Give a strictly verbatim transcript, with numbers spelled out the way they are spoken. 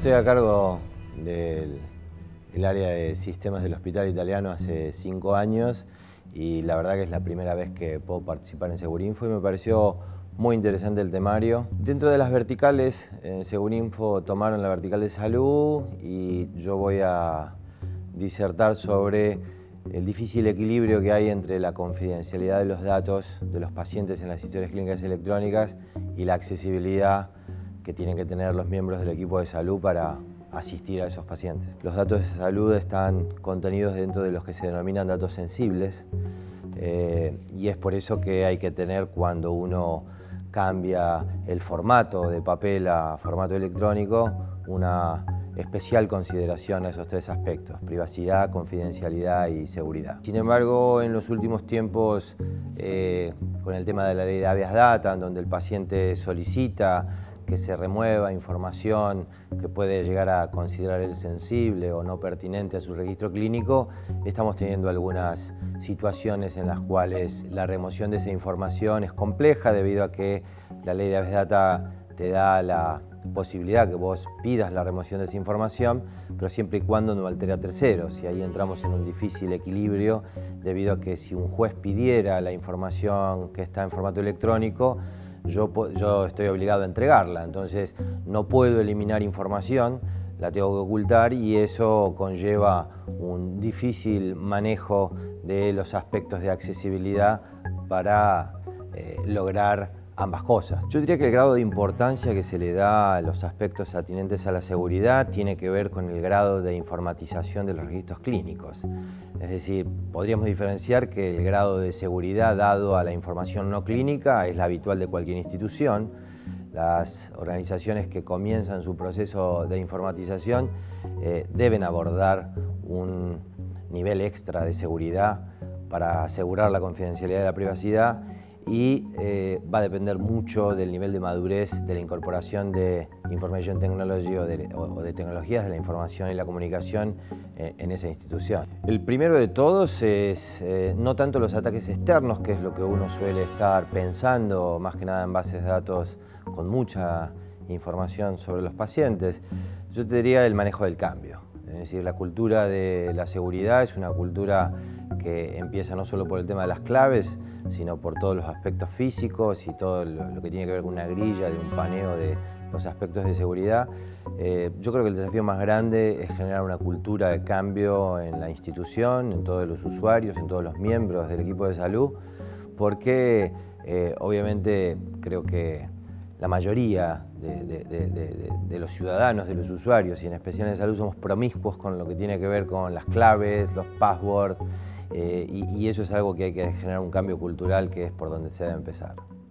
Estoy a cargo del el área de sistemas del Hospital Italiano hace cinco años y la verdad que es la primera vez que puedo participar en Segurinfo y me pareció muy interesante el temario. Dentro de las verticales, en Segurinfo tomaron la vertical de salud y yo voy a disertar sobre el difícil equilibrio que hay entre la confidencialidad de los datos de los pacientes en las historias clínicas electrónicas y la accesibilidad que tienen que tener los miembros del equipo de salud para asistir a esos pacientes. Los datos de salud están contenidos dentro de los que se denominan datos sensibles eh, y es por eso que hay que tener, cuando uno cambia el formato de papel a formato electrónico, una especial consideración a esos tres aspectos: privacidad, confidencialidad y seguridad. Sin embargo, en los últimos tiempos, eh, con el tema de la ley de habeas data, en donde el paciente solicita que se remueva información que puede llegar a considerar él sensible o no pertinente a su registro clínico, estamos teniendo algunas situaciones en las cuales la remoción de esa información es compleja, debido a que la ley de habeas data te da la posibilidad que vos pidas la remoción de esa información, pero siempre y cuando no altere a terceros, y ahí entramos en un difícil equilibrio, debido a que si un juez pidiera la información que está en formato electrónico, Yo, yo estoy obligado a entregarla, entonces no puedo eliminar información, la tengo que ocultar, y eso conlleva un difícil manejo de los aspectos de accesibilidad para eh, lograr ambas cosas. Yo diría que el grado de importancia que se le da a los aspectos atinentes a la seguridad tiene que ver con el grado de informatización de los registros clínicos. Es decir, podríamos diferenciar que el grado de seguridad dado a la información no clínica es la habitual de cualquier institución. Las organizaciones que comienzan su proceso de informatización eh, deben abordar un nivel extra de seguridad para asegurar la confidencialidad y la privacidad, y eh, va a depender mucho del nivel de madurez de la incorporación de Information Technology o de, o de tecnologías de la información y la comunicación eh, en esa institución. El primero de todos es eh, no tanto los ataques externos, que es lo que uno suele estar pensando, más que nada en bases de datos con mucha información sobre los pacientes. Yo te diría el manejo del cambio. Es decir, la cultura de la seguridad es una cultura que empieza no solo por el tema de las claves, sino por todos los aspectos físicos y todo lo que tiene que ver con una grilla, de un paneo de los aspectos de seguridad. Eh, yo creo que el desafío más grande es generar una cultura de cambio en la institución, en todos los usuarios, en todos los miembros del equipo de salud, porque eh, obviamente creo que la mayoría de, de, de, de, de los ciudadanos, de los usuarios, y en especial en salud, somos promiscuos con lo que tiene que ver con las claves, los passwords, eh, y, y eso es algo que hay que generar un cambio cultural, que es por donde se debe empezar.